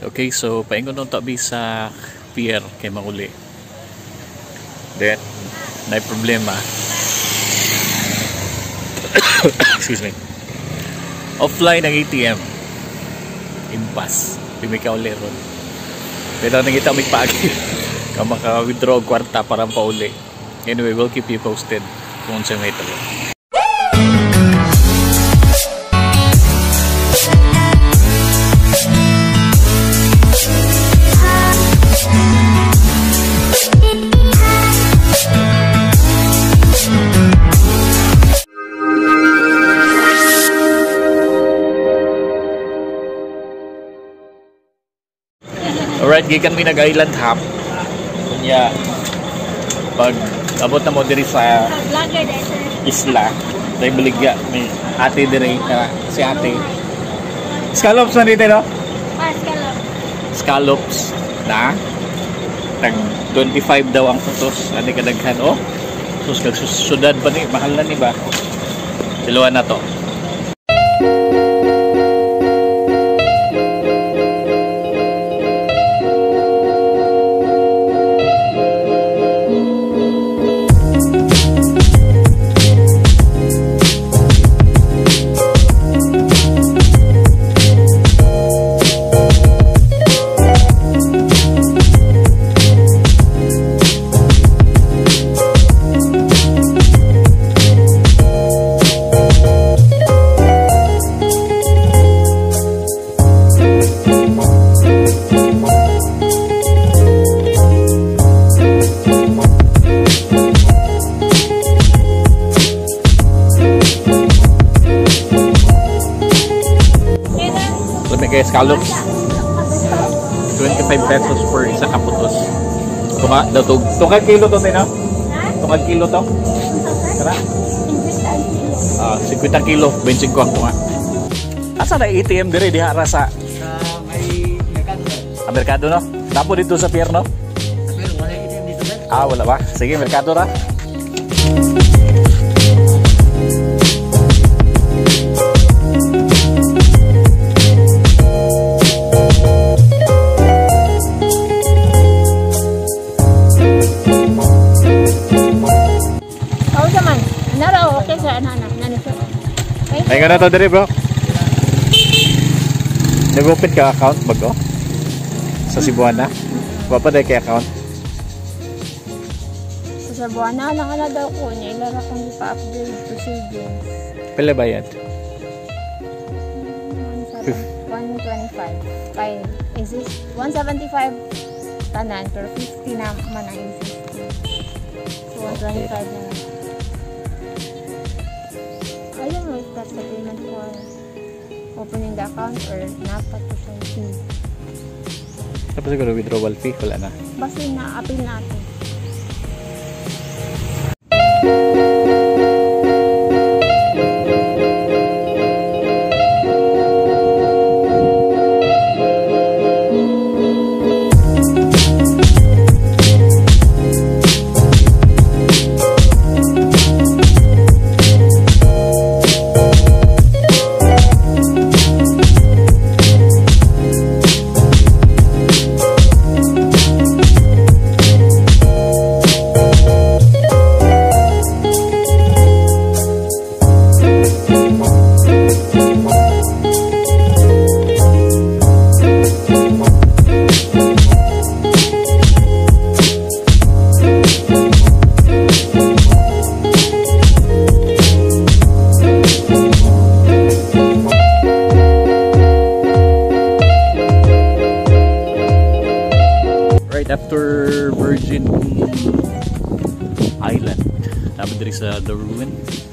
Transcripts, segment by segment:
Okay, so paingon nung tabi sa pier kay Mauli. Then, may problema. Excuse me. Offline ang ATM. Impas. Pimika uli ron. Pero nangita may paagi. Kung maka-withdraw kwarta para pauli. Anyway, we'll keep you posted kung saan may talo. Alright, gikan mi nag-island hop. Kunya pag abot na mo diri sa isla, dahil baligya may ate diri si ate. Scallops na dito, no? Scallops na tag 25 daw ang putos. Ani kadaghan oh. Sus kag sudad pa ni, mahal na ni ba? Dalawa na to. Kaya scallops 25 pesos per isa kaputos. Tunga daw to. Tungkag kilo to din, no? Tungkag kilo to. Tara. 50 kilo, 25 ang tunga. Asa na ATM dire diha ra sa may merkado. Merkado, no? Tapo dito sa pier, no? Pero wala ATM dito ba? Wala ba? Sige, merkado ra. Ay ka na to diri bro. Nag-open ka account bago? Sa Cebuana? Wapa day kay account? Sa Cebuana lang na daw ko niya. Ilara kong ipa-upgrade to savings. Pila ba yan? 125. Kay exist 175 tanan pero 50 na man ang existing. So 125 na lang. Ayun mo, start the payment for opening the account or napatusang fee. Tapos siguro withdrawal fee, wala na. Basta na-appeal natin. After Virgin Island, namin diri sa The Ruins.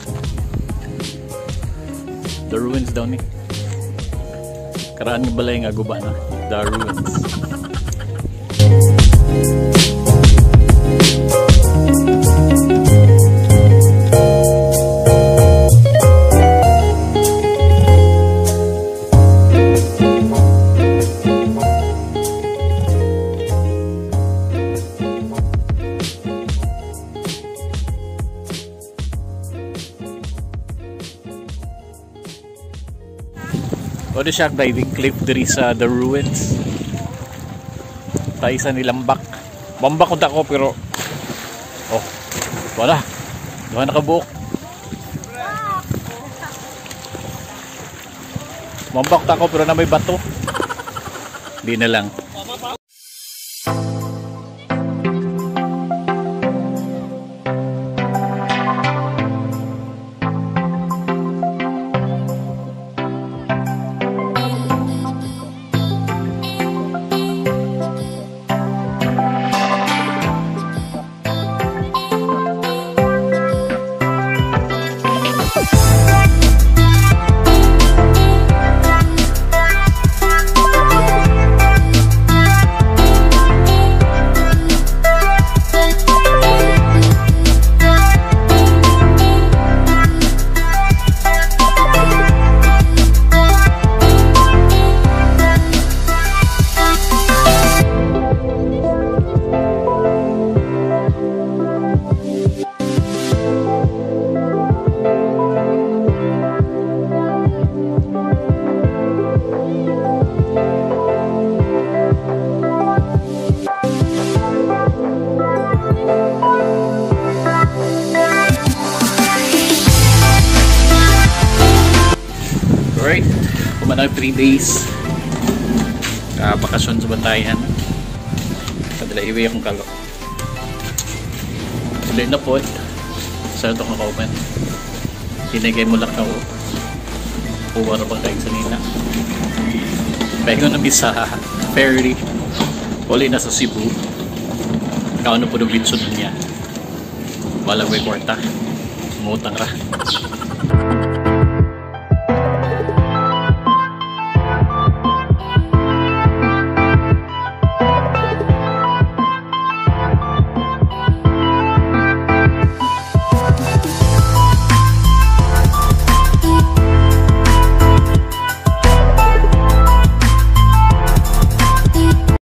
The Ruins daw ni. Karaan ng balay nga guba na. The Ruins. O the shark diving cliff diri sa The Ruins. Tayo sa nilambak. Mambak unta ko pero oh, wala. Duha na kabuok. Mambak ta ko pero na may bato. Di na lang. Alright, kumanag 3 days bakasyon sa Bantayan. Padala iwi akong kalo. Tuloy na po. Saan ito kong kaupan? Tinigay mo lang ako. Puwara bang kain sa nina. Pahingo na bisa ferry. Wali na sa Cebu. Kaano po ng bitsun niya. Walang may kwarta. Ngutang ra.